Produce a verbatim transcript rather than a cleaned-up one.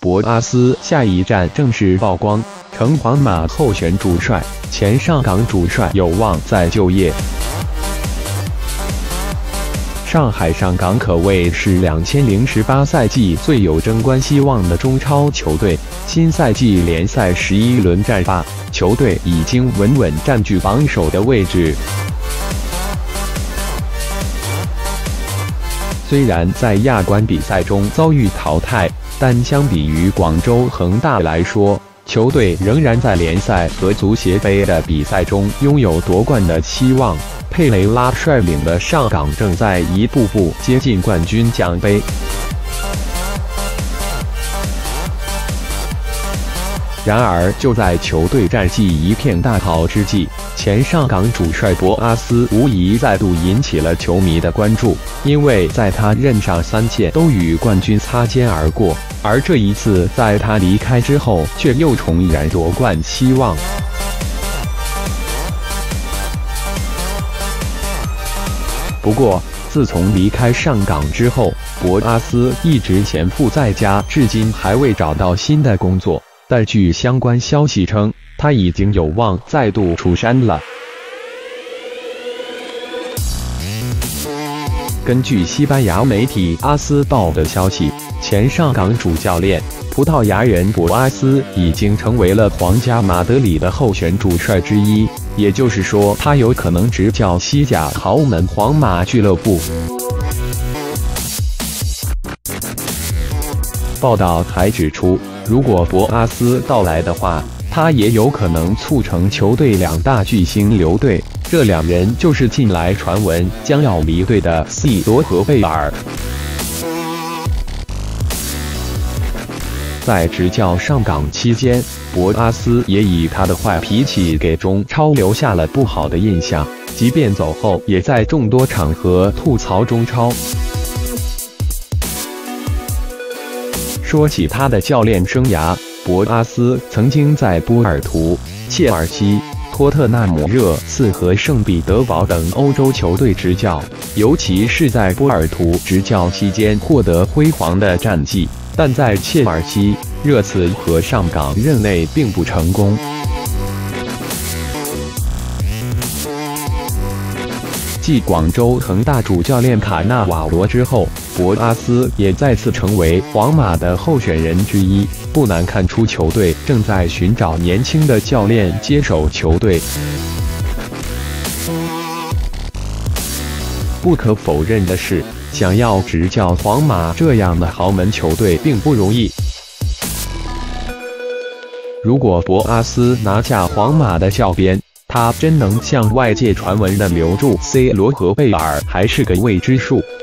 博阿斯下一站正式曝光，成皇马候选主帅，前上港主帅有望再就业。上海上港可谓是两千零十八赛季最有争冠希望的中超球队，新赛季联赛十一轮战罢，球队已经稳稳占据榜首的位置。虽然在亚冠比赛中遭遇淘汰，但相比于广州恒大来说，球队仍然在联赛和足协杯的比赛中拥有夺冠的希望。佩雷拉率领的上港正在一步步接近冠军奖杯。然而，就在球队战绩一片大好之际，前上港主帅博阿斯无疑再度引起了球迷的关注，因为在他任上三届都与冠军擦肩而过，而这一次在他离开之后，却又重燃夺冠希望。不过，自从离开上港之后，博阿斯一直闲赋在家，至今还未找到新的工作。但据相关消息称，他已经有望再度出山了。根据西班牙媒体阿斯报的消息，前上港主教练葡萄牙人博阿斯已经成为了皇家马德里的候选主帅之一，也就是说，他有可能执教西甲豪门皇马俱乐部。报道还指出，如果博阿斯到来的话，他也有可能促成球队两大巨星留队，这两人就是近来传闻将要离队的 C 罗和贝尔。在执教上港期间，博阿斯也以他的坏脾气给中超留下了不好的印象，即便走后，也在众多场合吐槽中超。说起他的教练生涯，博阿斯曾经在波尔图、切尔西、托特纳姆热刺和圣彼得堡等欧洲球队执教，尤其是在波尔图执教期间获得辉煌的战绩，但在切尔西、热刺和上港任内并不成功。继广州恒大主教练卡纳瓦罗之后，博阿斯也再次成为皇马的候选人之一。不难看出，球队正在寻找年轻的教练接手球队。不可否认的是，想要执教皇马这样的豪门球队并不容易。如果博阿斯拿下皇马的教鞭，他真能像外界传闻的留住 C 罗和贝尔，还是个未知数。